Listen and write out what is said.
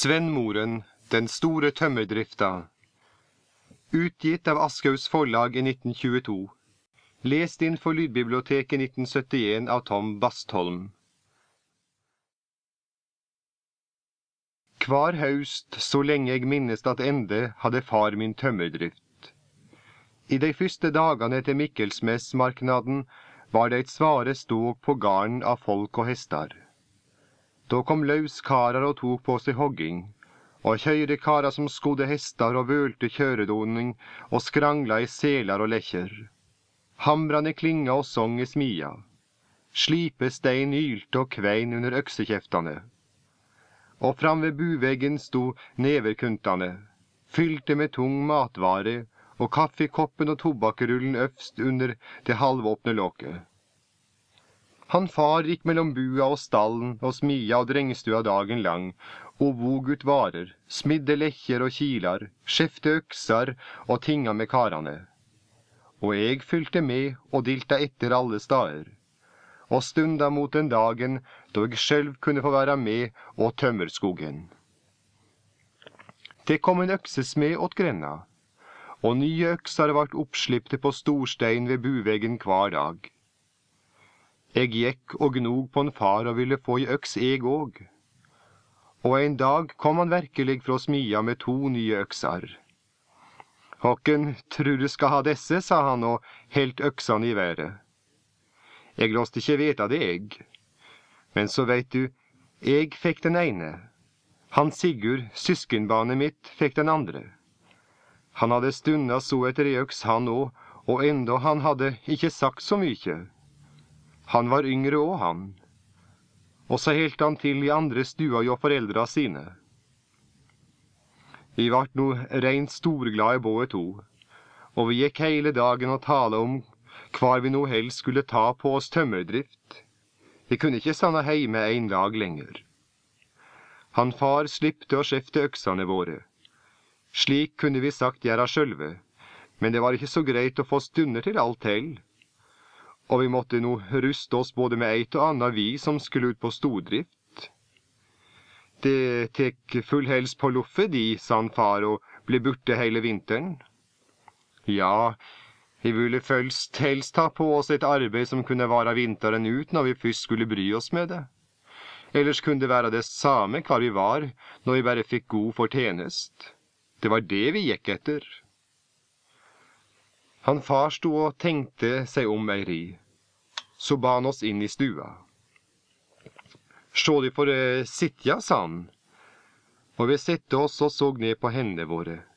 Sven Moren, Den store tømmerdrifta. Utgitt av Aschehougs forlag i 1922. Lest inn for Lydbiblioteket 1971 av Tom Bastholm. Hver høst, så lenge jeg minnes at ende, hadde far min tømmerdrift. I de første dagene etter Mikkelsmessmarknaden var det et svare ståk på garn av folk og hester. Da kom løskarar og tok på seg hogging, og kjøyrekarar som skodde hester og vølte kjøredoning og skrangla i selar og lekker. Hamrande klinga og sång i smia. Slipe stein ylte og kvein under øksekjeftane. Og fram ved buveggen sto neverkuntane, fylte med tung matvare, og kaffekoppen og tobakkrullen øvst under det halvåpne låket. Han far gikk mellom bua og stallen og smia og drengstua dagen lang, og vog ut varer, smidde lekker og kilar, skjefte øksar og tinga med karane. Og jeg fylte med og dilta etter alle stader, og stunda mot den dagen da jeg selv kunne få være med og tømmerskogen. Det kom en øksesmed åt grenda, og nye øksar vart oppslipte på storstein ved buveggen hver dag. Jeg gikk og gnog på en far og ville få i øks jeg òg. Og en dag kom han virkelig fra smia med 2 nye øksar. «Håkken, tror du skal ha desse», sa han og helt øksene i været. Jeg låste ikke veta det, jeg. Men så vet du, jeg fikk den ene. Han Sigurd, søskenbarnet mitt, fikk den andre. Han hadde stunda så etter ei øks han òg, og enda han hadde ikke sagt så mye. Han var yngre òg, han. Og så helt han til i andre stua jo foreldra sine. Vi vart no rent storglade båe to, og vi gikk hele dagen og tala om hvar vi no helst skulle ta på oss tømmerdrift. Vi kunne ikke stanna heime en dag lenger. Han far slippte og skjefte øksane våre. Slik kunne vi sagt gjøre sjølve, men det var ikke så greit å få stunder til alt hell. Og vi måtte nå ruste oss både med eit og anna vi som skulle ut på stordrift. Det tek full hels på loffe de, sa han far, og ble borte hele vinteren. Ja, vi ville helst ta på oss et arbeid som kunne vara vinteren ut når vi først skulle bry oss med det. Ellers kunne det være det samme hva vi var, når vi bare fikk god fortjenest. Det var det vi gikk etter. Han far stod og tenkte seg om ei ri. Så ba han oss inn i stua. «Sjå de for sitja», sa han. Og vi sette oss og så ned på hendene våre.